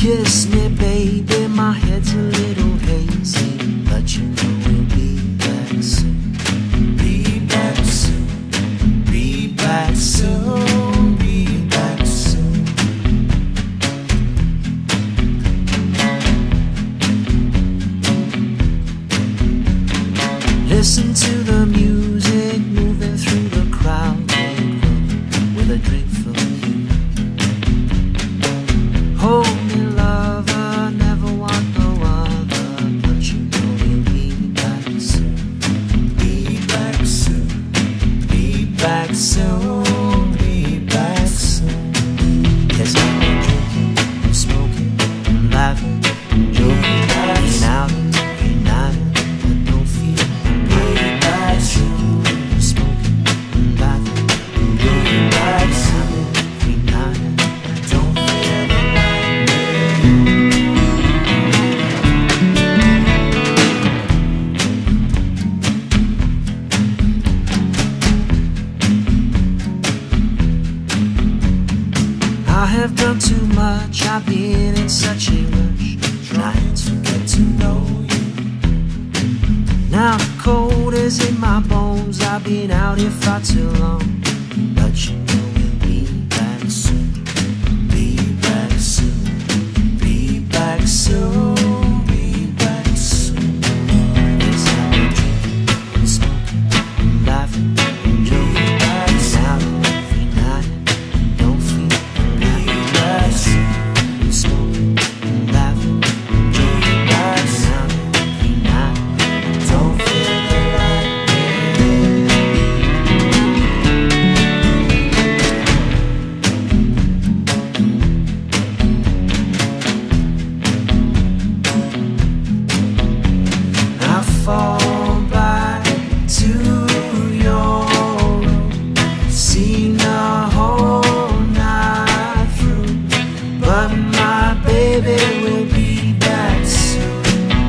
Kiss me, baby, my head's a little hazy, but you know we'll be back soon. Be back soon, be back soon, be back soon. Listen to the music moving through the crowded room with a drink for you. Hold me, lover, never want no other, but you know we'll be back soon. Be back soon, be back soon, be back soon. Yes, I've been drinking and smoking and laughing and joking, being out and united, but don't feel way back soon. Smoking and laughing and joking, back soon, united, don't feel the I have done too much, I've been in such a rush, trying to get to know you. Now the cold is in my bones, I've been out here far too long, but you know we'll be back soon. Be back soon, be back soon, be back soon. Yes, I've been drinking and smoking and laughing and joking, back out every night, don't feel back soon. Smoking and laughing and joking, back out every night, don't feel the right. I fall back to your room, seen the whole night through, but my baby will be back soon.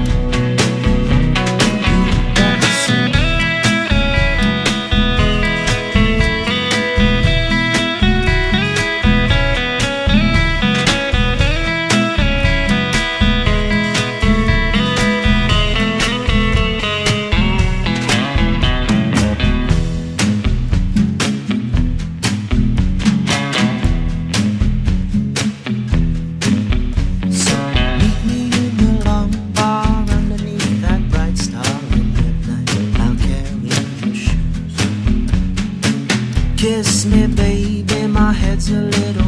Be back soon. So meet me in the long bar underneath that bright starlit midnight. I'll carry your shoes. Kiss me, baby, my head's a little